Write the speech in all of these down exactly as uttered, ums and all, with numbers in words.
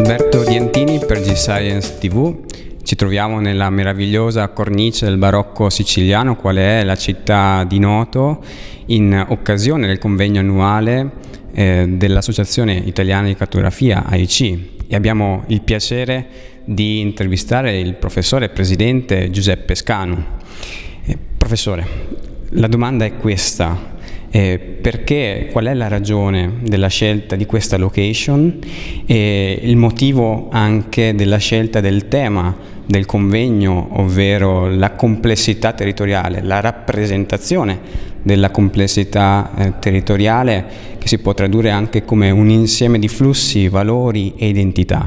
Alberto Dientini per G-Science tivù. Ci troviamo nella meravigliosa cornice del barocco siciliano, quale è la città di Noto, in occasione del convegno annuale eh, dell'Associazione Italiana di Cartografia, A I C, e abbiamo il piacere di intervistare il professore e presidente Giuseppe Scanu. Eh, professore, la domanda è questa. Eh, perché, qual è la ragione della scelta di questa location e il motivo anche della scelta del tema del convegno, ovvero la complessità territoriale, la rappresentazione della complessità eh, territoriale, che si può tradurre anche come un insieme di flussi, valori e identità?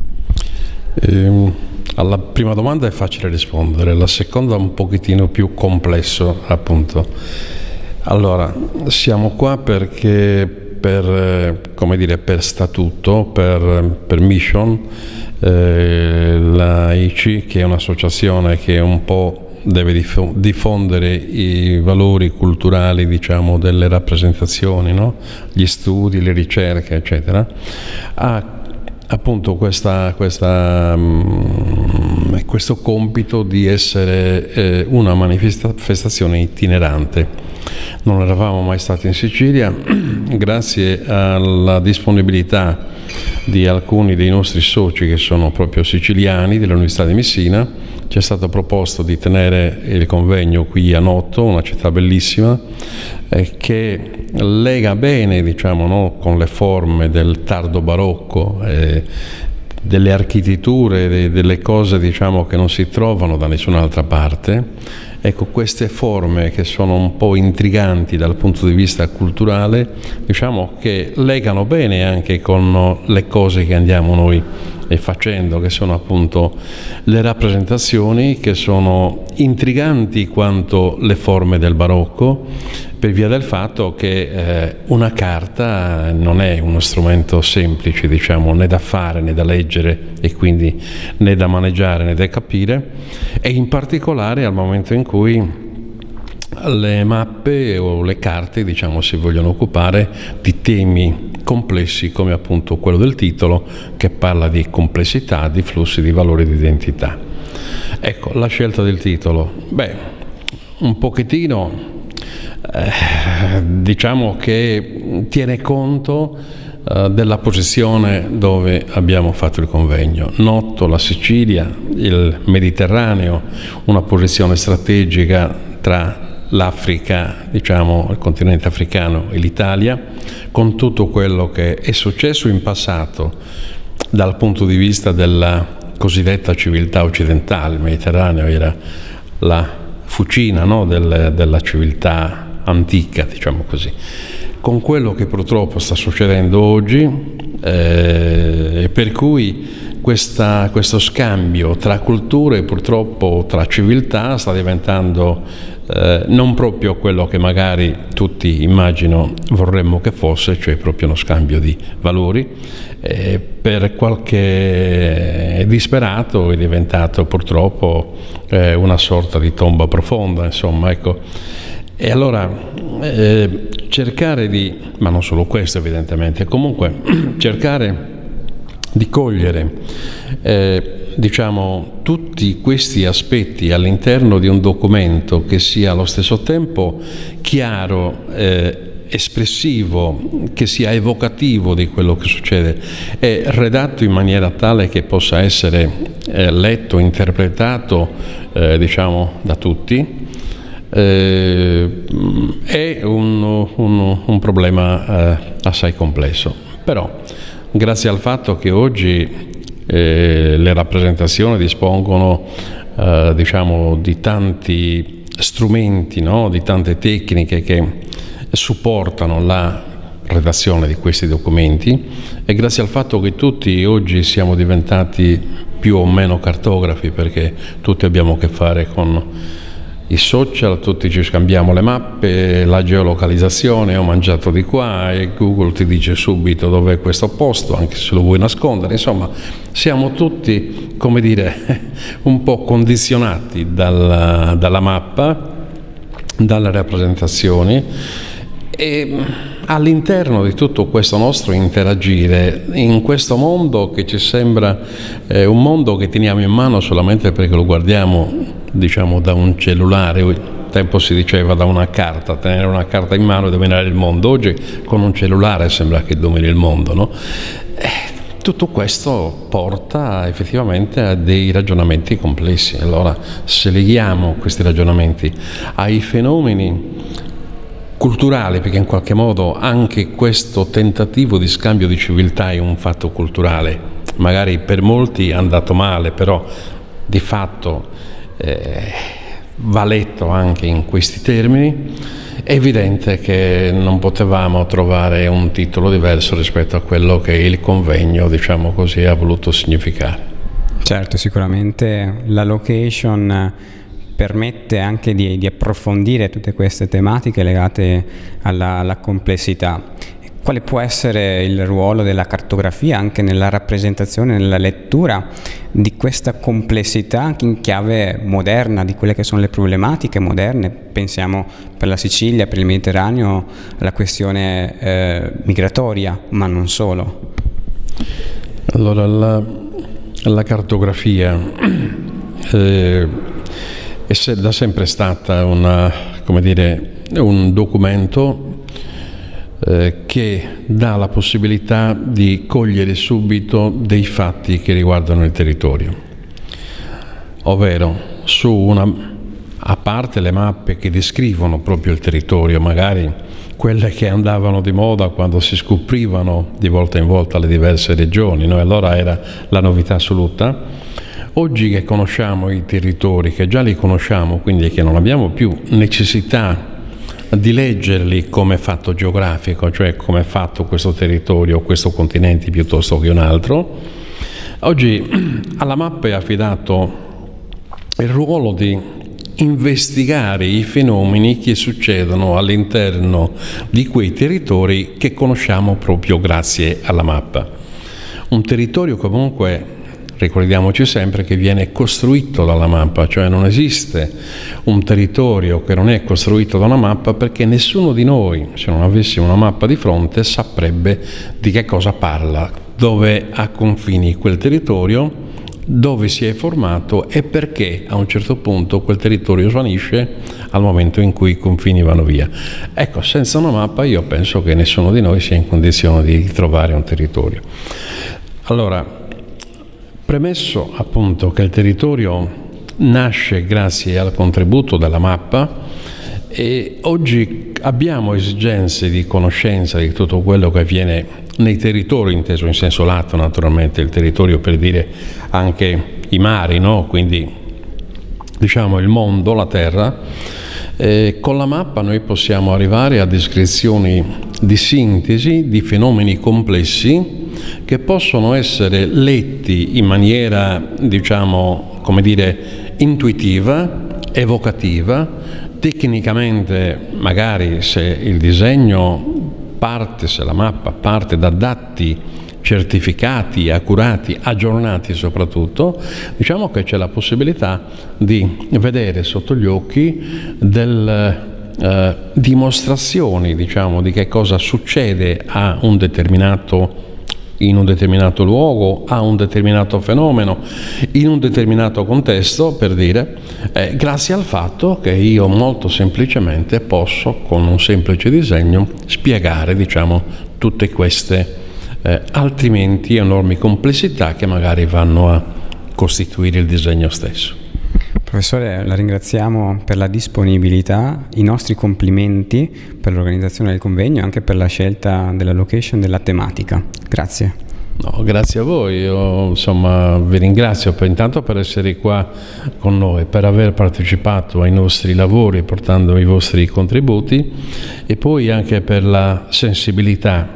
Ehm, alla prima domanda è facile rispondere, la seconda un pochettino più complesso, appunto. Allora, siamo qua perché per, come dire, per statuto, per, per mission, eh, la I C, che è un'associazione che un po' deve diffondere i valori culturali, diciamo, delle rappresentazioni, no? Gli studi, le ricerche, eccetera, ha appunto questa, questa, um, questo compito di essere eh, una manifestazione itinerante. Non eravamo mai stati in Sicilia, grazie alla disponibilità di alcuni dei nostri soci che sono proprio siciliani dell'Università di Messina. Ci è stato proposto di tenere il convegno qui a Noto, una città bellissima, eh, che lega bene, diciamo, no, con le forme del tardo barocco, eh, delle architetture, de, delle cose, diciamo, che non si trovano da nessun'altra parte. Ecco, queste forme che sono un po' intriganti dal punto di vista culturale, diciamo che legano bene anche con le cose che andiamo noi facendo, che sono appunto le rappresentazioni, che sono intriganti quanto le forme del barocco, per via del fatto che eh, una carta non è uno strumento semplice, diciamo, né da fare né da leggere, e quindi né da maneggiare né da capire, e in particolare al momento in cui le mappe o le carte, diciamo, si vogliono occupare di temi complessi come appunto quello del titolo, che parla di complessità, di flussi, di valori, di identità. Ecco, la scelta del titolo, beh, un pochettino eh, diciamo che tiene conto eh, della posizione dove abbiamo fatto il convegno. Noto, la Sicilia, il Mediterraneo, una posizione strategica tra l'Africa, diciamo, il continente africano e l'Italia, con tutto quello che è successo in passato dal punto di vista della cosiddetta civiltà occidentale. Il Mediterraneo era la fucina, no, del, della civiltà antica, diciamo così, con quello che purtroppo sta succedendo oggi, eh, e per cui questa, questo scambio tra culture, purtroppo tra civiltà, sta diventando Eh, non proprio quello che magari tutti, immagino, vorremmo che fosse, cioè proprio uno scambio di valori. Eh, per qualche disperato è diventato purtroppo eh, una sorta di tomba profonda, insomma, ecco. E allora eh, cercare di, ma non solo questo evidentemente, comunque cercare di cogliere eh, diciamo tutti questi aspetti all'interno di un documento che sia allo stesso tempo chiaro, eh, espressivo, che sia evocativo di quello che succede, e redatto in maniera tale che possa essere eh, letto, interpretato eh, diciamo da tutti, eh, è un, un, un problema eh, assai complesso. Però grazie al fatto che oggi Eh, le rappresentazioni dispongono eh, diciamo di tanti strumenti, no? Di tante tecniche che supportano la redazione di questi documenti, e grazie al fatto che tutti oggi siamo diventati più o meno cartografi, perché tutti abbiamo a che fare con i social, tutti ci scambiamo le mappe, la geolocalizzazione, ho mangiato di qua, e Google ti dice subito dov'è questo posto, anche se lo vuoi nascondere. Insomma, siamo tutti, come dire, un po' condizionati dalla, dalla mappa, dalle rappresentazioni, e all'interno di tutto questo nostro interagire, in questo mondo che ci sembra eh, un mondo che teniamo in mano solamente perché lo guardiamo, diciamo, da un cellulare, un tempo si diceva da una carta, tenere una carta in mano e dominare il mondo, oggi con un cellulare sembra che domini il mondo, no? Eh, tutto questo porta effettivamente a dei ragionamenti complessi. Allora, se leghiamo questi ragionamenti ai fenomeni culturali, perché in qualche modo anche questo tentativo di scambio di civiltà è un fatto culturale, magari per molti è andato male, però di fatto eh, va letto anche in questi termini, è evidente che non potevamo trovare un titolo diverso rispetto a quello che il convegno, diciamo così, ha voluto significare. Certo, sicuramente la location permette anche di, di approfondire tutte queste tematiche legate alla, alla complessità. Quale può essere il ruolo della cartografia anche nella rappresentazione, nella lettura di questa complessità anche in chiave moderna, di quelle che sono le problematiche moderne? Pensiamo per la Sicilia, per il Mediterraneo, alla questione eh, migratoria, ma non solo. Allora, la, la cartografia eh, è se, da sempre stata una, come dire, un documento eh, che dà la possibilità di cogliere subito dei fatti che riguardano il territorio, ovvero su una, a parte le mappe che descrivono proprio il territorio, magari quelle che andavano di moda quando si scoprivano di volta in volta le diverse regioni, no? Allora era la novità assoluta. Oggi che conosciamo i territori, che già li conosciamo, quindi che non abbiamo più necessità di leggerli come fatto geografico, cioè come è fatto questo territorio, questo continente piuttosto che un altro, oggi alla mappa è affidato il ruolo di investigare i fenomeni che succedono all'interno di quei territori che conosciamo proprio grazie alla mappa. Un territorio comunque, ricordiamoci sempre, che viene costruito dalla mappa, cioè non esiste un territorio che non è costruito da una mappa, perché nessuno di noi, se non avessimo una mappa di fronte, saprebbe di che cosa parla, dove ha confini quel territorio, dove si è formato e perché a un certo punto quel territorio svanisce al momento in cui i confini vanno via. Ecco, senza una mappa io penso che nessuno di noi sia in condizione di trovare un territorio. Allora, premesso appunto che il territorio nasce grazie al contributo della mappa, e oggi abbiamo esigenze di conoscenza di tutto quello che avviene nei territori, inteso in senso lato naturalmente, il territorio per dire anche i mari, no? Quindi diciamo il mondo, la terra. Eh, con la mappa noi possiamo arrivare a descrizioni di sintesi di fenomeni complessi che possono essere letti in maniera, diciamo, come dire, intuitiva, evocativa, tecnicamente magari se il disegno parte, se la mappa parte da dati certificati, accurati, aggiornati soprattutto, diciamo che c'è la possibilità di vedere sotto gli occhi delle eh, dimostrazioni, diciamo, di che cosa succede a un determinato in un determinato luogo, a un determinato fenomeno, in un determinato contesto, per dire, eh, grazie al fatto che io molto semplicemente posso, con un semplice disegno, spiegare, diciamo, tutte queste eh, altrimenti enormi complessità che magari vanno a costituire il disegno stesso. Professore, la ringraziamo per la disponibilità, i nostri complimenti per l'organizzazione del convegno e anche per la scelta della location, della tematica. Grazie. No, grazie a voi, io insomma vi ringrazio per, intanto per essere qua con noi, per aver partecipato ai nostri lavori portando i vostri contributi e poi anche per la sensibilità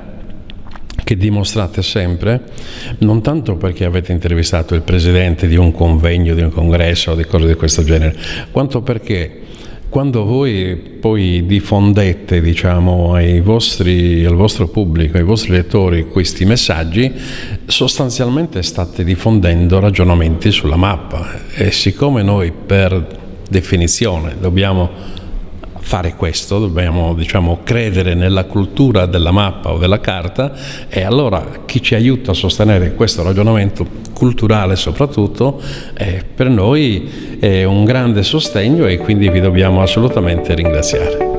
che dimostrate sempre, non tanto perché avete intervistato il presidente di un convegno, di un congresso o di cose di questo genere, quanto perché quando voi poi diffondete, diciamo, ai vostri, al vostro pubblico, ai vostri lettori questi messaggi, sostanzialmente state diffondendo ragionamenti sulla mappa, e siccome noi per definizione dobbiamo fare questo, dobbiamo, diciamo, credere nella cultura della mappa o della carta, e allora chi ci aiuta a sostenere questo ragionamento culturale soprattutto eh, per noi è un grande sostegno, e quindi vi dobbiamo assolutamente ringraziare.